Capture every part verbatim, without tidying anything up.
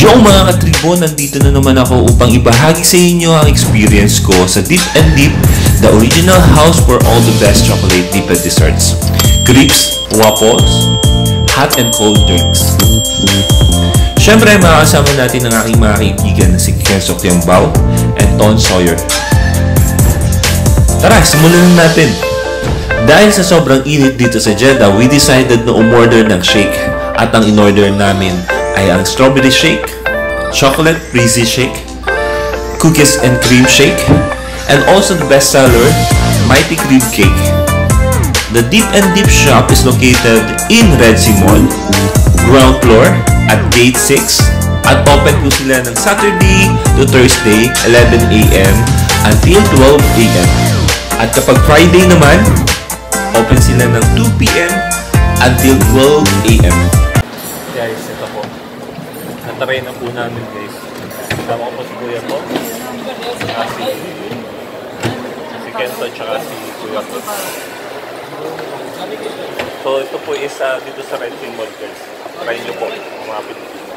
Yo mga katribo, nandito na naman ako upang ibahagi sa inyo ang experience ko sa Dip and Dip, the original house for all the best chocolate dipped desserts, crepes, waffles, hot and cold drinks. Siyempre, makakasama natin ang aking mga kaibigan na si Kenzo Kiambao and Ton Sawyer. Tara, simulan na natin! Dahil sa sobrang init dito sa Jeddah, we decided na umorder ng shake. At ang in-order namin ay ang strawberry shake, chocolate breezy shake, cookies and cream shake, and also the bestseller, Mighty Cream Cake. The Dip and Dip shop is located in Red Sea Mall, ground floor at gate six, at open po sila ng Saturday to Thursday, eleven a m until twelve a m At kapag Friday naman, open sila ng two p m until twelve a m Guys, ito po. Natry na po namin guys. Tama ko po si Kuya po. Saka si, si Kento tsaka si Kuya po. So ito po is uh, dito sa Red Sea Mall guys. Try nyo po. Mga Pilipino.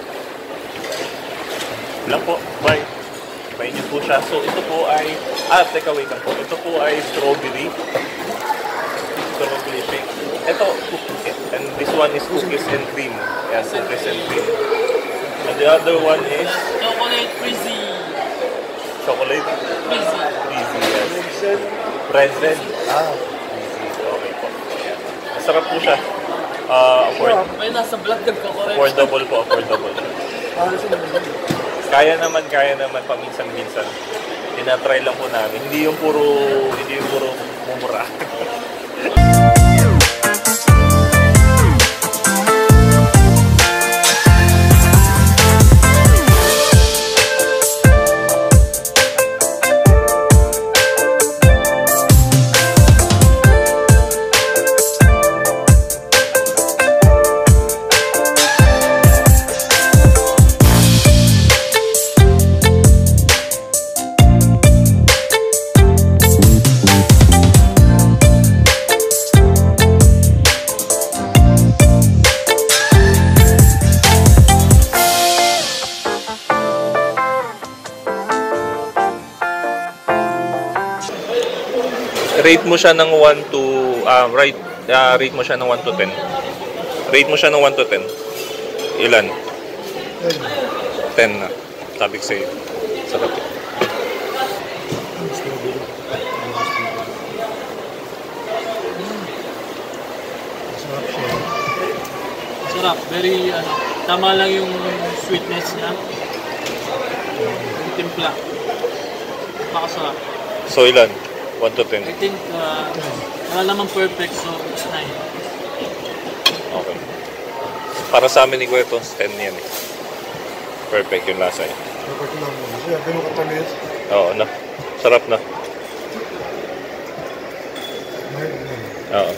Lang po. Bye. Try nyo po siya. So ito po ay... Ah, teka wait lang po. Ito po ay strawberry. Strawberry shake. Ito, and this one is cookies and cream. Yes, cookies and cream. And the other one is... Chocolate frizzy. Chocolate? Frizzy. Frizzy, yes. Present. Ah, frizzy. Okay po. Masarap po siya. Uh, afford May nasa vlog nagko-correct. affordable po, affordable. Kaya naman, kaya naman paminsan-minsan. Tinatry lang po namin. Hindi yung puro, hindi yung puro mumura. Rate mo siya ng one to uh, right uh, rate mo siya ng one to ten. Rate mo siya ng one to ten. Ilan? ten na. Sabi ko sa'yo. Sarap. Sarap. Very, ano, tama lang yung sweetness niya. Yung timpla. Makasarap. So ilan? one to ten. I think, uh, wala naman perfect, so it's nine. Okay. Para sa amin ni Kuya to, ten yan eh. Perfect yung lasa eh. Perfect lang mo. Siya, ganun katamis. Oo na. Sarap na. Oo.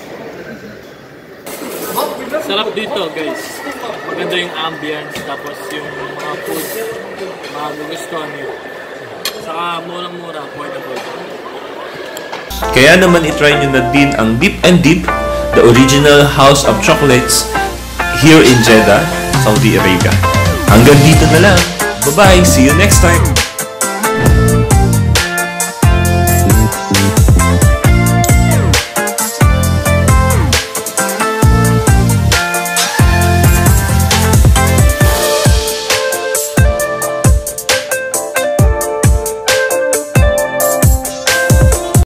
Sarap dito, guys. Maganda yung ambience, tapos yung mga food, mga gugustuhan nyo. Saka murang-mura, affordable. Kaya naman itry nyo na din ang Dip and Dip, the original house of chocolates here in Jeddah, Saudi Arabia. Hanggang dito na lang. Bye-bye! See you next time!